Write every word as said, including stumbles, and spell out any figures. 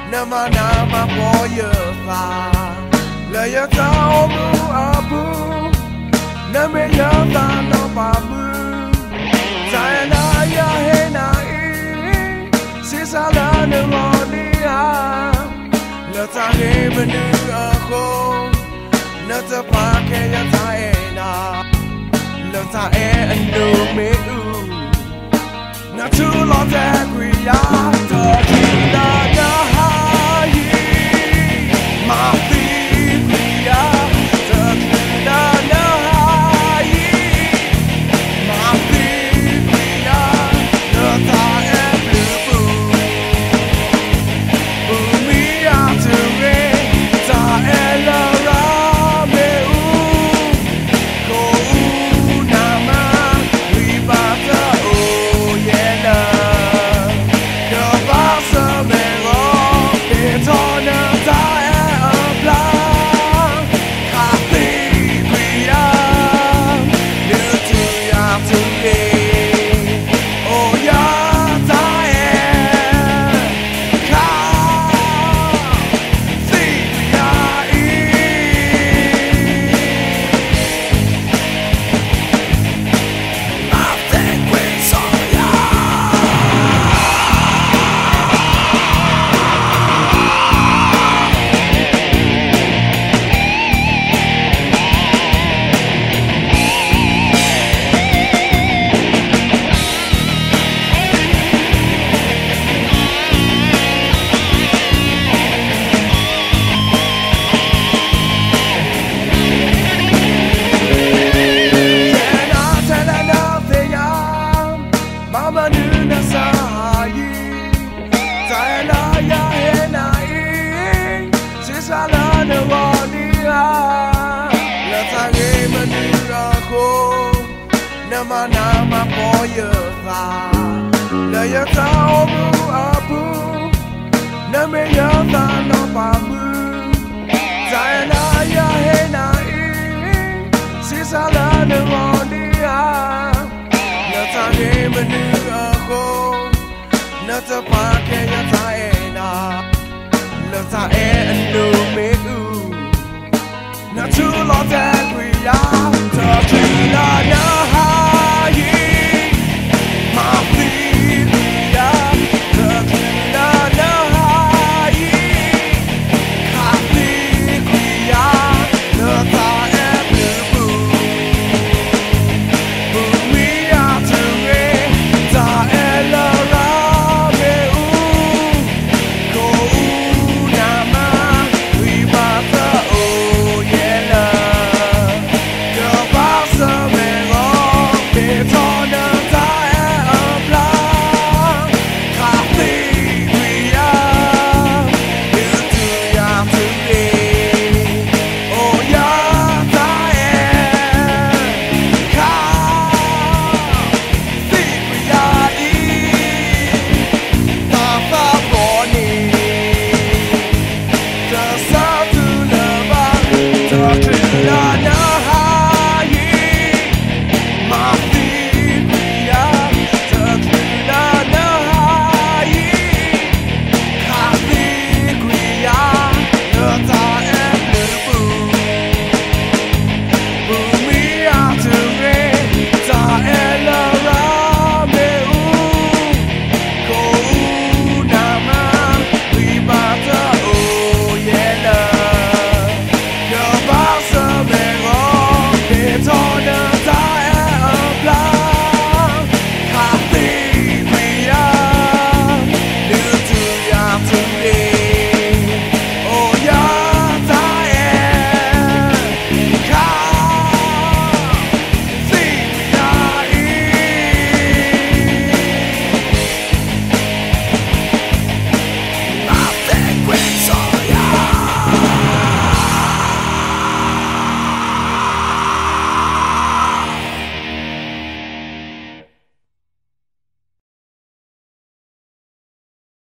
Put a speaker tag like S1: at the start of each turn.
S1: Nama nama boya fa la ya ta omu abu name ya ta no babu sayana ya he na i sisala no ni ha la ta he menu a ko na ta pa ke ya ta e na la ta e anu me u na tu lo ta kwi ya to na na Nama nama boya fa la ya ta omu abu name ya ta no babu sayana ya he na i sisala no ni ha la ta he menu a ko na ta pa ke ya ta e na la ta e